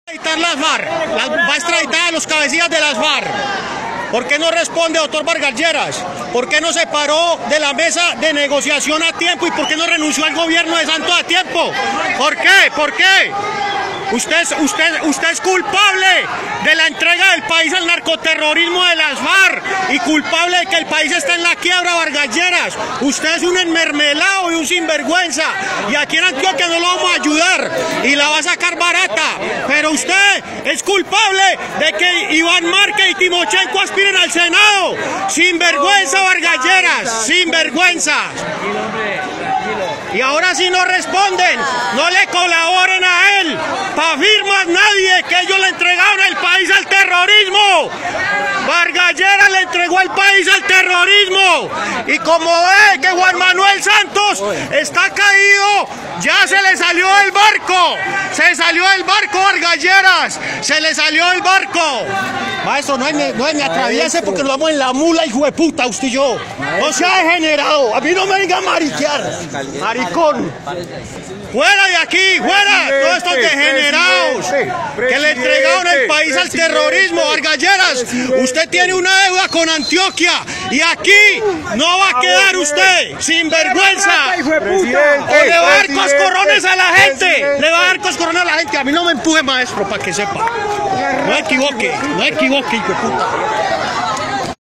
Las FARC, va a extraditar a los cabecillas de las FARC. ¿Por qué no responde, doctor Vargas Lleras? ¿Por qué no se paró de la mesa de negociación a tiempo y por qué no renunció al gobierno de Santos a tiempo? ¿Por qué? ¿Por qué? Usted es culpable de la entrega del país al narcoterrorismo de las FARC y culpable de que el país está en la quiebra, Vargas Lleras. Usted es un enmermelado y un sinvergüenza y aquí en Antioquia no lo vamos a ayudar y la va a sacar barata. Pero usted es culpable de que Iván Márquez y Timochenko aspiren al Senado. Sinvergüenza, Vargas Lleras, sinvergüenza. Y ahora sí no responden, no le colaboren a él, pa' firmas nadie, que ellos le entregaron el país al terrorismo. Vargas Lleras le entregó el país al terrorismo. Y como ve que Juan Manuel Santos está caído, ya se le salió del barco. Se salió del barco, Vargas Lleras. Se le salió del barco. Maestro, no me atraviese porque lo vamos en la mula, hijo de puta, usted y yo. No sea degenerado. A mí no me venga a mariquear. Maricón. Fuera de aquí, fuera. Todos estos degenerados que le entregaron el país al terrorismo, Vargas Lleras. Usted tiene una deuda con Antioquia y aquí no va a quedar usted sin vergüenza. O le va a dar coscorrones a la gente. Le va a dar coscorrones a la gente. A mí no me empuje, maestro, para que sepa. No equivoque, hijo de puta.